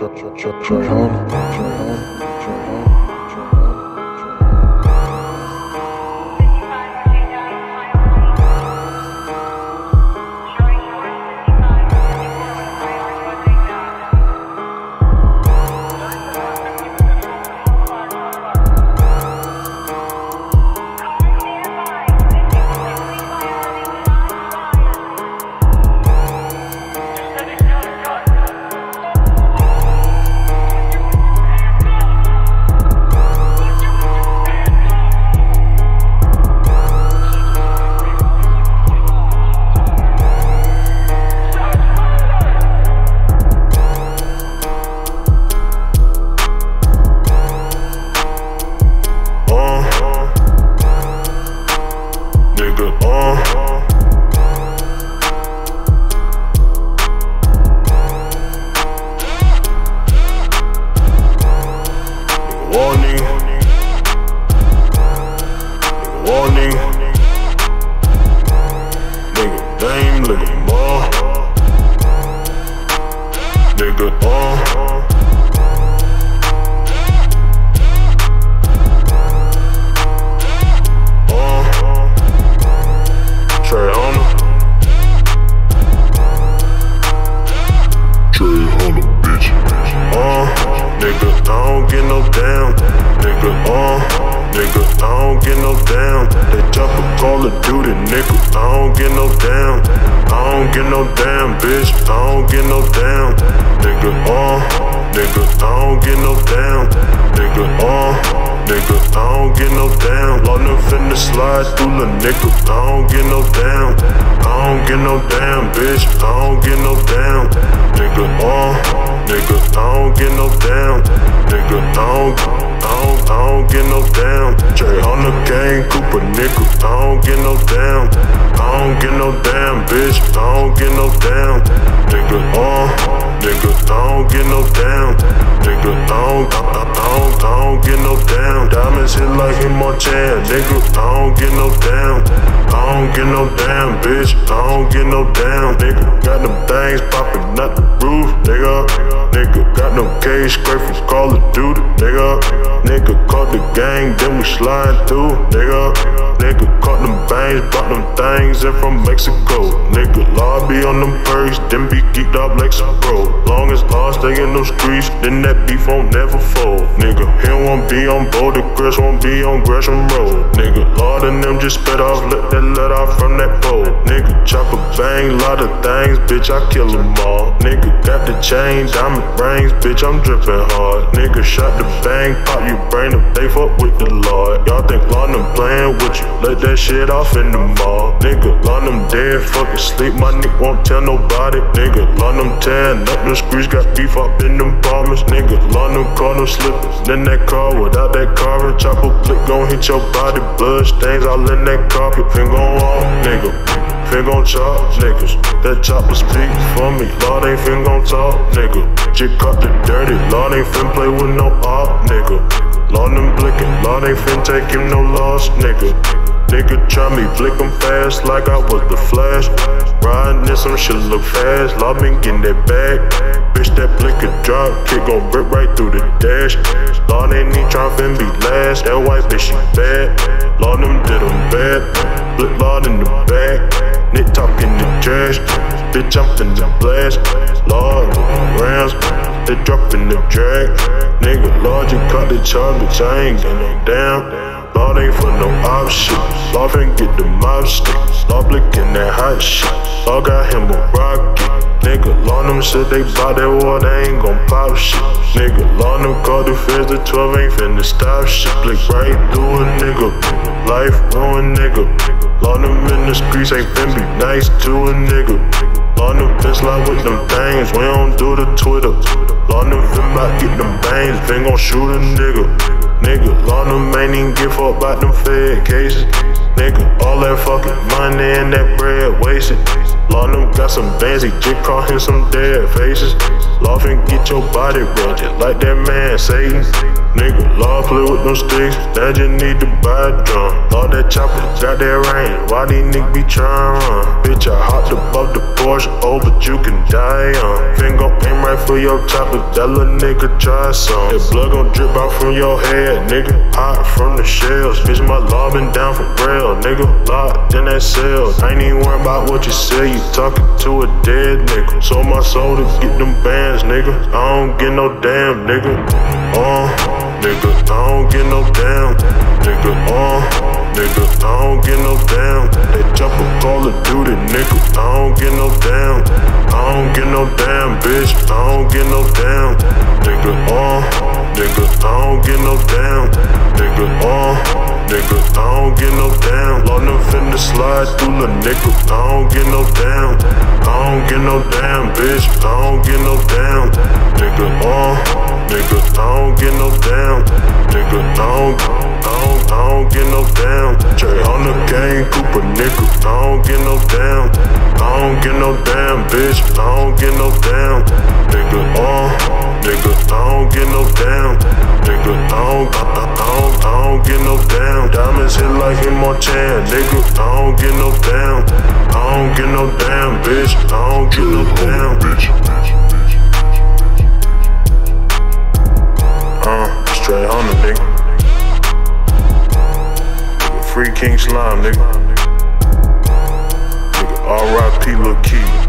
Warning, nigga name, nigga more, nigga TreHunna, TreHunna, bitch. Nigga, I don't get no down, nigga, nigga, I don't get no down. They drop a Call of Duty, nigga, I don't get no down. I don't get no damn, bitch, I don't get no down. Nigga, nigga, I don't get no down. Nigga, nigga, I don't get no down. London finna slide through the nigga, I don't get no down. I don't get no damn, bitch, I don't get no down. Nigga, nigga, I don't get no down. Nigga, I don't get no down. TreHunna gang Cooper, nigga, I don't get no down. I don't get no damn, bitch, I don't get no down. Nigga, nigga, I don't get no down. Nigga, I don't get no down. Diamonds hit like him on chan, nigga, I don't get no down. I don't get no damn, bitch, I don't get no down. Nigga, got them things popping out the roof, nigga. Nigga, got no cage scrape from Call of Duty, nigga. Nigga, caught the gang, then we slide through, nigga. Nigga, caught them bangs, brought them things in from Mexico. Nigga, lobby on them perks, then be geeked up like some bro. Long as law stay in those streets, then that beef won't never fold. Nigga, he won't be on board, the Chris won't be on Gresham Road. Nigga, Lord and them just spit off, let that let off from that pole. Nigga, chop a bang, lot of things, bitch, I kill them all. Nigga, got the chain, diamond rings, bitch, I'm dripping hard. Nigga, shot the bang, pop you brain if they fuck with the Lord. Y'all think London playing with you, let that shit off in the mall. Nigga, London dead, fucking sleep, my nigga won't tell nobody. Nigga, London tearing up the streets, got beef up in them apartments. Nigga, London caught them slippers, then that car without that cover. Chopper flick gon' hit your body, blood stains all in that carpet. Finger on off, nigga, finger on chop, niggas. That chopper speak for me, Lord ain't fin gon' talk, nigga. Jig caught the dirty, Lord ain't fin play with no op, nigga. Lord them blicking, Lord ain't fin take him no loss, nigga. Nigga try me, flick him fast like I was the Flash. Riding in some shit look fast, Lord been getting that bag. Bitch, that flicker drop, kick gon' rip right through the dash. Lord ain't need tryna be last, that white bitch she bad. Lord them did them bad, flip Lord in the back. Nick talking the trash, bitch I'm finna blast. Lord, rounds, they dropping the drag. Nigga, Lord, you caught the charge, bitch, I ain't got no down. Lord ain't for no op shit, Lord finna get the mob stick. Lord blicking that hot shit, Lord got him a rocket. Nigga, Lord them said they bout that war, they ain't gon' pop shit. Nigga, Lord them called the feds, the 12 ain't finna stop shit. Blick right through a nigga, life ruin nigga. Lord them in the streets ain't finna be nice to a nigga. Lord them fin slide with them things, we don't do the Twitter. Lord them fin bout get them bangs, fin gon' shoot a nigga. Nigga, Lord them ain't even give up about them fed cases. Nigga, all that fucking money and that bread wasted. Lord them got some bands, he just caught him some dead faces. Lord fin get your body rented like that man Satan. Nigga, Lord play with them sticks, that just need to buy a drum. All that chopper, got that rain, why these niggas be trying to run? Bitch, I hopped above the Porsche, oh, but you can die young. Finger aim right for your top, if that little nigga try some. That blood gon' drip out from your head, nigga, hot from the shells. Bitch, my law been down for real, nigga, locked in that cell. I ain't even worried about what you say, you talking to a dead nigga. Sold my soul to get them bands, nigga, I don't get no damn, nigga. Nigga, I don't get no damn. Nigga, nigga, I don't get no damn. They jump a Call of Duty, nigga, I don't get no damn. I don't get no damn, bitch, I don't get no damn. Nigga, nigga, I don't get no damn. Nigga, nigga, I don't get no damn. Lord, them finna slide through the nigga, I don't get no damn. I don't get no damn, bitch, I don't get no damn. Nigga, nigga, I don't get no damn. Nigga, I don't get no damn. TreHunna gang, Cooper, nigga, I don't get no damn. I don't get no damn, bitch, I don't get no damn. Nigga, nigga, I don't get no damn. Nigga, I don't get no damn. Diamonds hit like him on Chan, nigga, I don't get no damn. I don't get no damn, bitch, I don't get no damn, bitch. TreHunna, nigga. Free King Slime, nigga. Nigga, R.I.P. Lil Key.